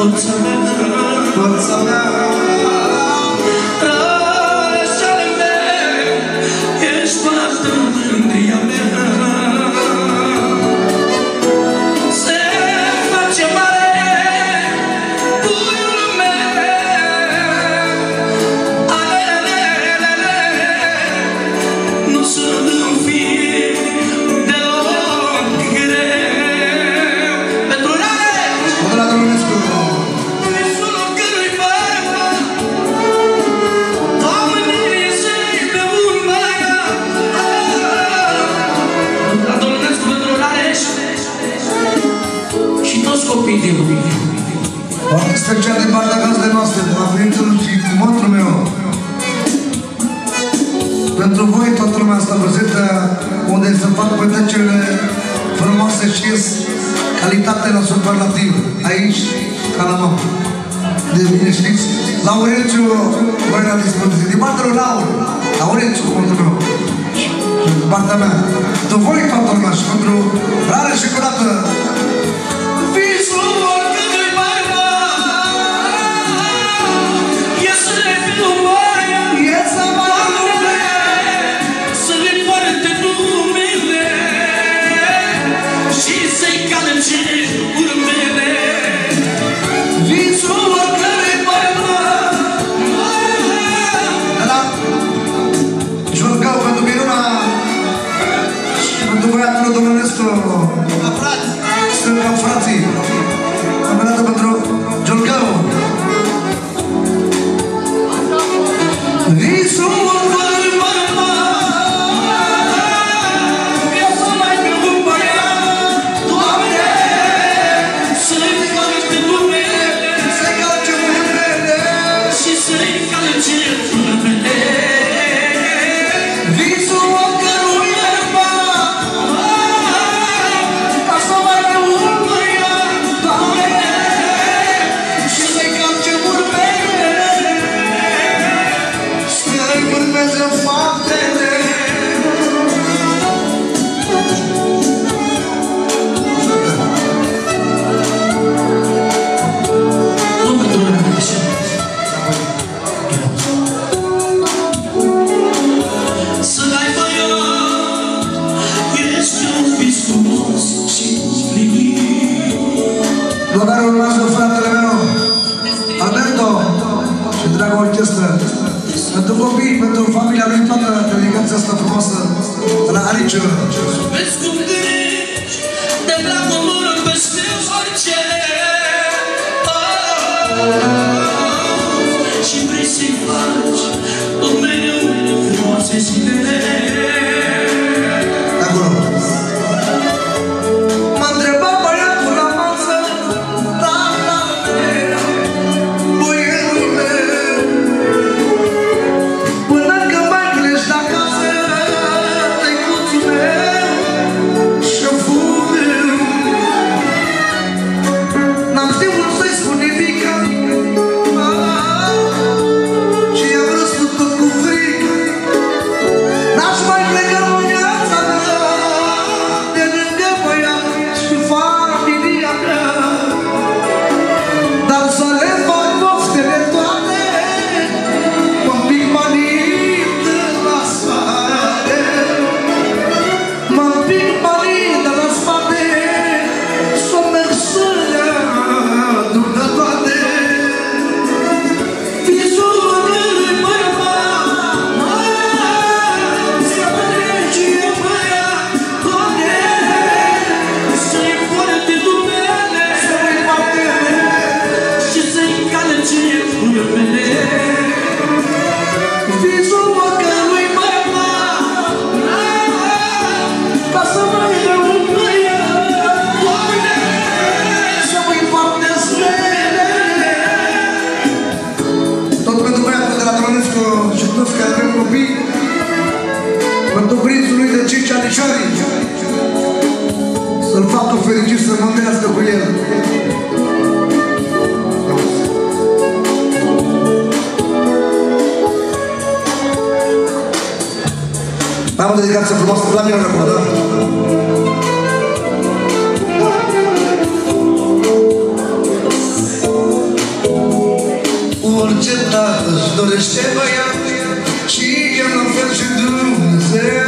forța mea, forța mea. Rășale meu, ești toată mândria mea. Se face mare puiul meu, alelelelele, nu sunt în fie deloc greu. Pentru rare! Odată Dumnezeu! Visul oricărui bărbat, oamenii să-i pe urmarea. Odată Dumnezeu pentru rare și toți copiii din lume. Foarte special din partea gazdei noastre, de la părințul și mătrul meu. Pentru voi, toată lumea asta prezentă, unde se fac petrecerile frumoase și calitate la superlativ. Aici, ca la mă. De bine știți, Laurențiu, voi la dispoziție. Din partea lui Laurențiu, mătrul meu. Și din partea mea. Pentru voi, toată lumea, și pentru rare și curată. Visul oricărui bărbat e să-i fiu moaia, E să mă Doamne, să-i poarte numele și să-i calce urmele. Visul oricărui bărbat. Da, Jurgău, pentru minuna și pentru băiatul Domnănescu. La frați. Stângă frații. Am venit pentru Jurgău. Visul oricărui bărbat e să mai fiu un băiat, Doamne, să-i calce numele Se calce mâinile. și să-i calce urmele. Visul oricărui bărbat ca să mai fiu un băiat, Doamne, și să-i calce urmele, să-i urmeze faptele. Nu pentru mine, să ai băiat, ești un vis frumos și plinit. Lăgarul urmează fratele meu, Alberto, și dragă orchestră. Pentru copii, pentru familia lui, toată delegația asta frumoasă, de la Ariciu. Vezi cum gândești de dragul lor peste orice. Și vrei să-i faci tot mereu frumoase zilele. De acolo. M-a întrebat băiatul la masă, tata meu, boierul meu, până când mai pleci de acasă, tăicuțul meu, șeful meu. N-am știut să-i spun nimica, și i-am răspuns tot cu frică. N-aș mai pleca în viața mea, de lângă băiat și familia mea, dar să le fac poftele toate, mă pic banii de la spate, mă pic banii de la spate, să merg să le adună toate. Visul oricărui bărbat, să trece băiat, Doamne, să-i poarte numele și să-i calce urmele. Visul oricărui bărbat, ca să mai dea un băiat, Doamne, să-i poarte numele. Tot pentru băiatul de la Domnănescu și toți care avem copii, pentru prințul lui de 5 anișori, să-l facă fericit, să mândească cu el. Am o dedicație frumoasă la mine acum, da? Orice tată își dorește băiat și el la fel și Dumnezeu.